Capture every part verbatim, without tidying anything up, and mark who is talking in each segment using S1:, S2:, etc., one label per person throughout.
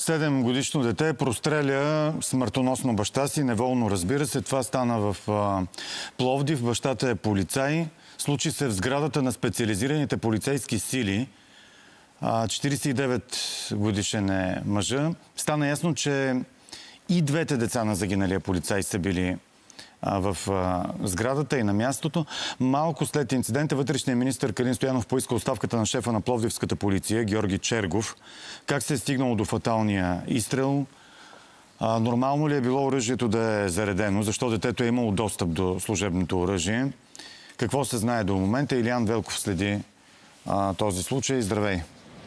S1: Седемгодишно дете простреля смъртоносно баща си, неволно, разбира се. Това стана в а, Пловдив. Бащата е полицай. Случи се в сградата на специализираните полицейски сили. А, четиридесет и девет годишен е мъжа. Стана ясно, че и двете деца на загиналия полицай са били в сградата и на мястото. Малко след инцидента вътрешният министър Калин Стоянов поиска оставката на шефа на пловдивската полиция Георги Чергов. Как се е стигнало до фаталния изстрел? А, нормално ли е било оръжието да е заредено? Защо детето е имало достъп до служебното оръжие? Какво се знае до момента? Илиян Велков следи а, този случай. Здравей!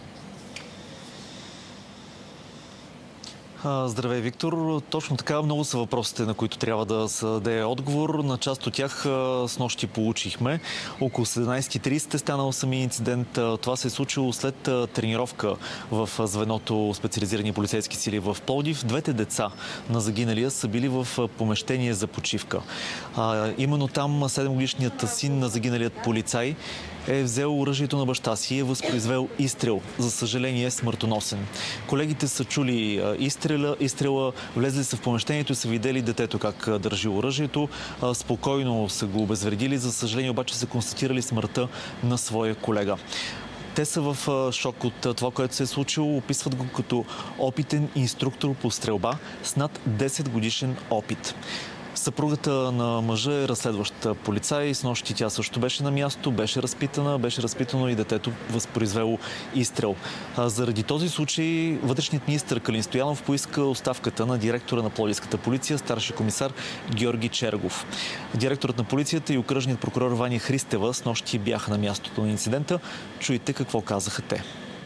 S2: Здравей, Виктор. Точно така, много са въпросите, на които трябва да се даде отговор. На част от тях снощи получихме. Около седемнадесет и тридесет е станал самия инцидент. Това се е случило след тренировка в звеното специализирани полицейски сили в Пловдив. Двете деца на загиналия са били в помещение за почивка. А, именно там седемгодишният син на загиналият полицай е взел оръжието на баща си и е възпроизвел изстрел. За съжаление е смъртоносен. Колегите са чули изстрела, изстрела, влезли са в помещението и са видели детето как държи оръжието. Спокойно са го обезвредили. За съжаление обаче са констатирали смъртта на своя колега. Те са в шок от това, което се е случило. Описват го като опитен инструктор по стрелба с над десет годишен опит. Съпругата на мъжа е разследващ полицай. Снощи тя също беше на място, беше разпитана, беше разпитано и детето възпроизвело изстрел. Заради този случай вътрешният министър Калин Стоянов поиска оставката на директора на Пловдивската полиция, старши комисар Георги Чергов. Директорът на полицията и окръжният прокурор Ваня Христева снощи бяха на мястото на инцидента. Чуйте какво казаха те.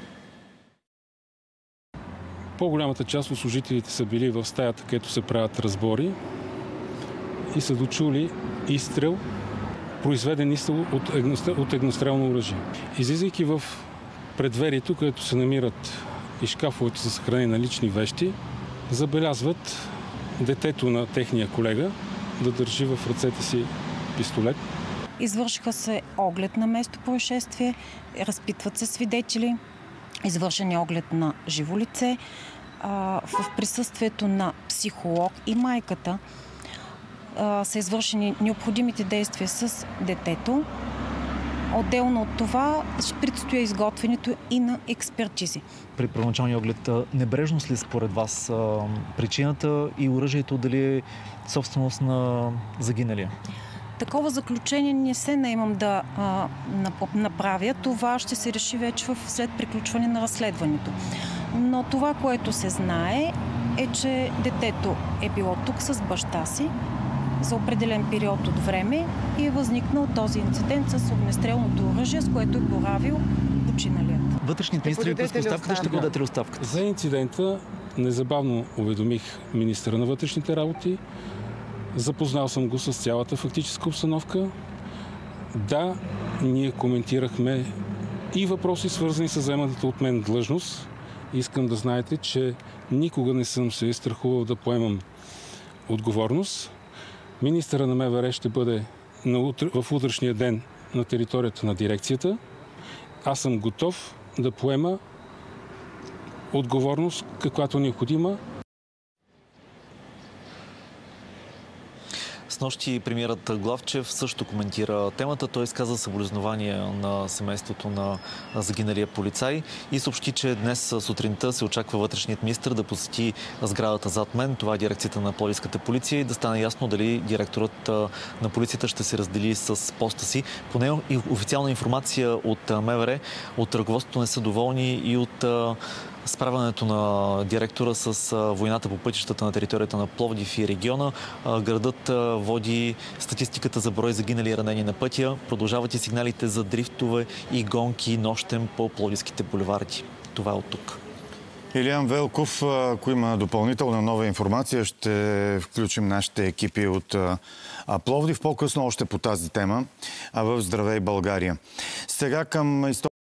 S3: По-голямата част от служителите са били в стаята, където се правят разбори, и са дочули изстрел, произведен изстрел от, еднострел, от еднострелно оръжие. Излизайки в предверието, където се намират и шкафовете за съхранение на лични вещи, забелязват детето на техния колега да държи в ръцете си пистолет.
S4: Извършиха се оглед на место происшествие, разпитват се свидетели, извършен е оглед на живо лице. В присъствието на психолог и майката са извършени необходимите действия с детето. Отделно от това ще предстои изготвянето и на експертизи.
S2: При първоначалния оглед небрежност ли според вас причината и оръжието дали е собственост на загиналия?
S4: Такова заключение не се наемам да а, направя. Това ще се реши вече след приключване на разследването. Но това, което се знае, е, че детето е било тук с баща си за определен период от време и е възникнал този инцидент с огнестрелното оръжие, с което е боравил починалият.
S2: Вътрешният министър ви поиска оставката, ще го дадете ли оставката?
S3: За инцидента незабавно уведомих министъра на вътрешните работи. Запознал съм го с цялата фактическа обстановка. Да, ние коментирахме и въпроси, свързани с заеманата от мен длъжност. Искам да знаете, че никога не съм се страхувал да поемам отговорност. Министъра на МВР ще бъде в утрешния ден на територията на дирекцията. Аз съм готов да поема отговорност, каквато е необходима.
S2: Снощи премиерът Главчев също коментира темата. Той изказа съболезнования на семейството на загиналия полицай и съобщи, че днес сутринта се очаква вътрешният министър да посети сградата зад мен. Това е дирекцията на Пловдивската полиция и да стане ясно дали директорът на полицията ще се раздели с поста си. Поне и официална информация от МВР, от ръководството не са доволни и от справянето на директора с войната по пътищата на територията на Пловдив и региона. Градът води статистиката за брой загинали и ранени на пътя. Продължават и сигналите за дрифтове и гонки нощем по пловдивските булеварди. Това е от тук.
S1: Илиян Велков, ако има допълнителна нова информация, ще включим нашите екипи от Пловдив. По-късно още по тази тема в Здравей България. Сега към история.